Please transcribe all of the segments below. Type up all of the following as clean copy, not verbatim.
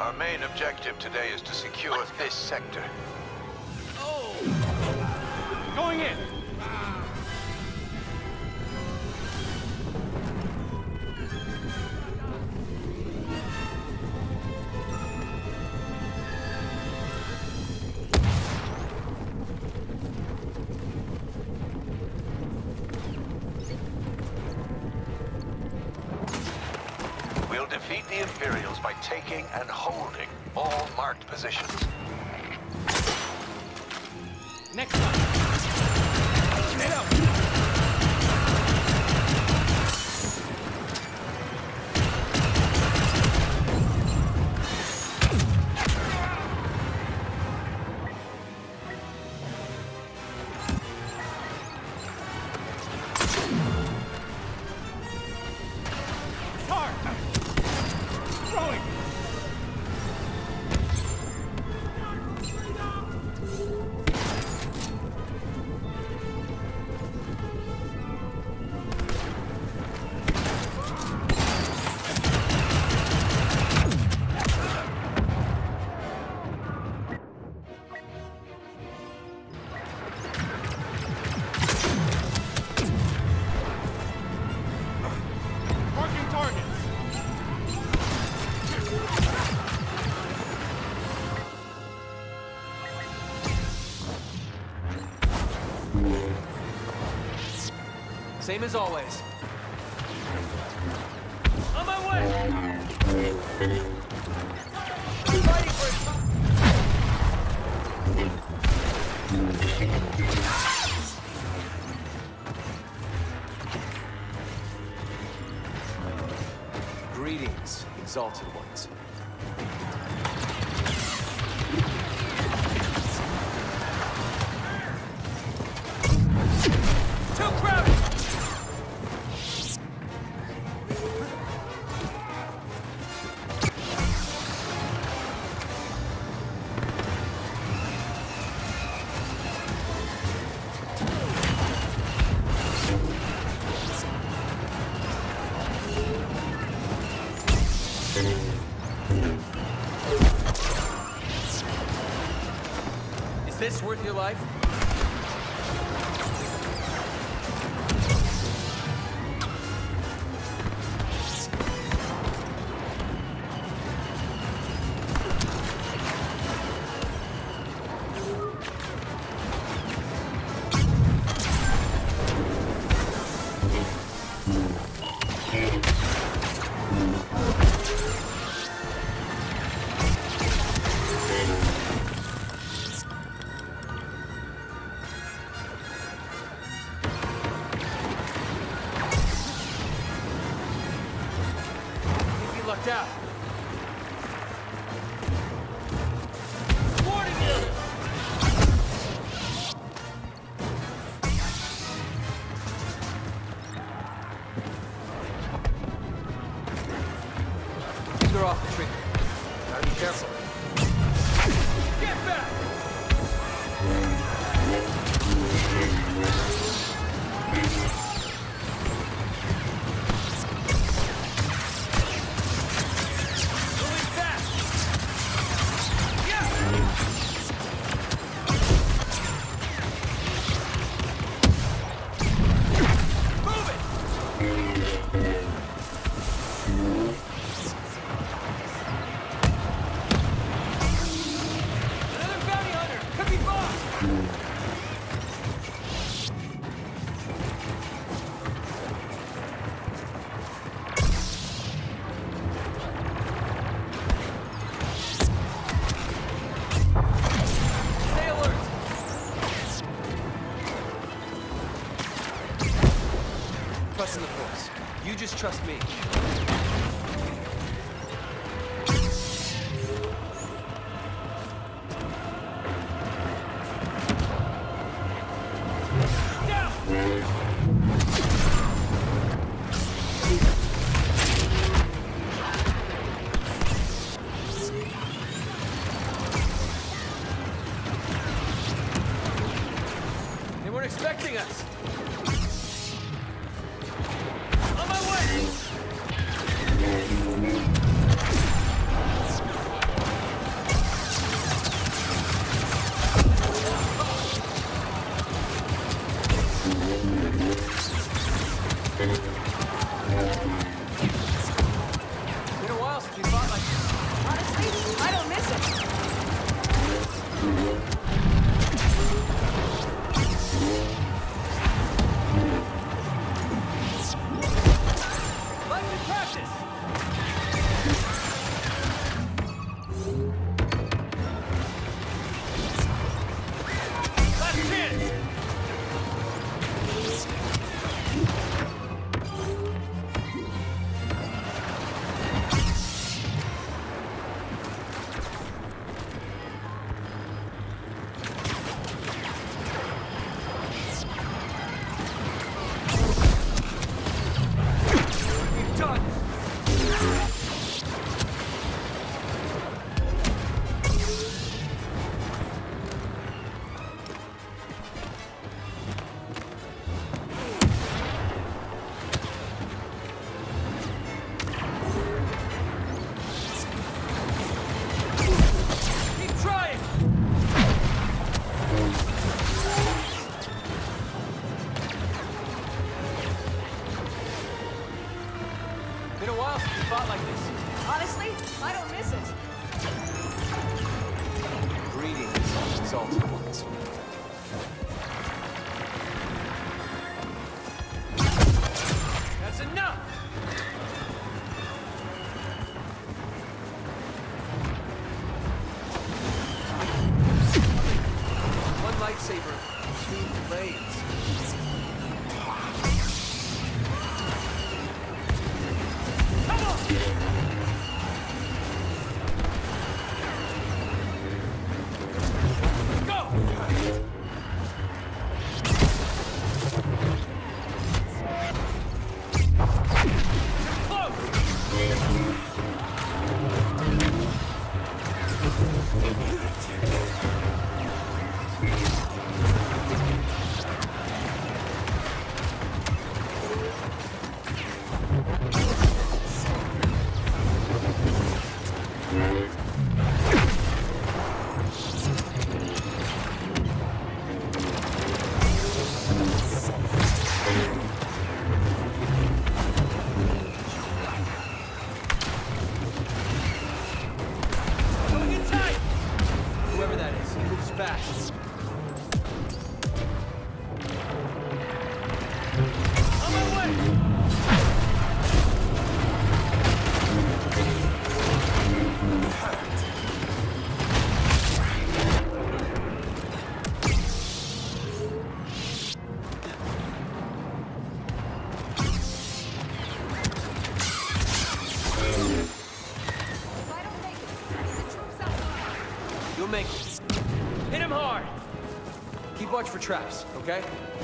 Our main objective today is to secure this sector. Going in! We'll defeat the Imperials by taking and holding all marked positions. Next time! Head up! Same as always. On my way! Fighting for Greetings, exalted ones. Too crowded! Is this worth your life? Lucked out. Warning you! Finger off the trigger. Gotta be careful. Get back! Trust in the Force. You just trust me. They weren't expecting us. On my way! exalted ones. That's enough! One lightsaber, two blades. Come on! Fast. On my way! You'll make it. Hit him hard! Keep watch for traps, okay?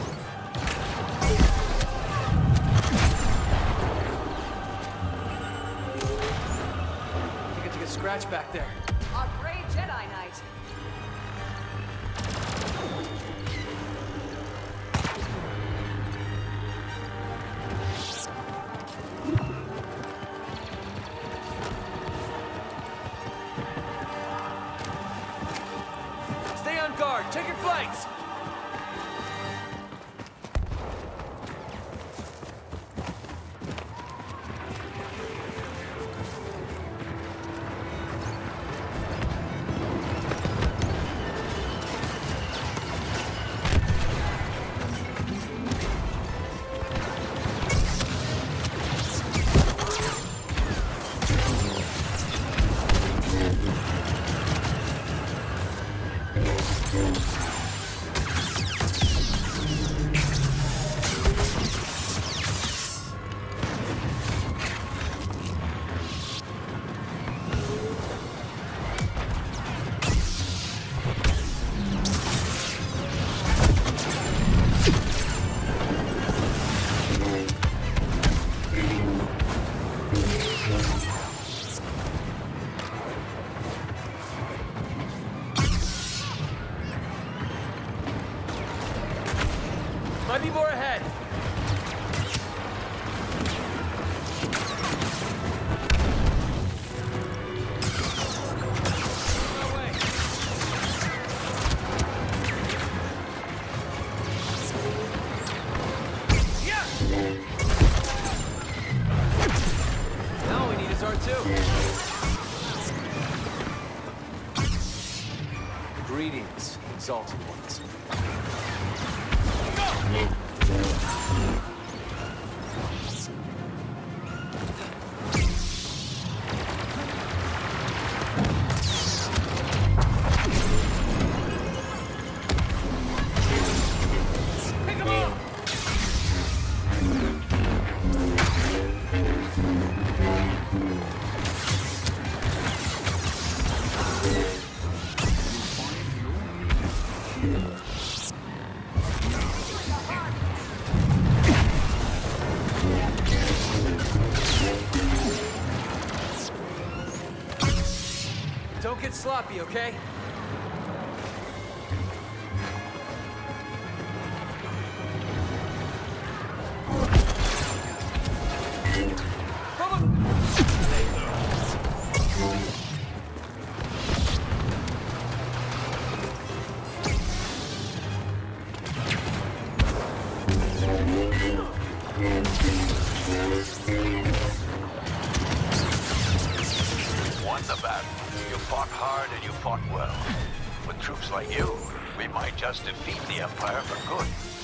You get to get scratched back there. Our brave Jedi Knight. Stay on guard. Take your flanks. Might be more ahead. No way. Yeah. Now all we need is R2. Greetings, exalted ones. Don't get sloppy, okay? Won the battle. You fought hard and you fought well. With troops like you, we might just defeat the Empire for good.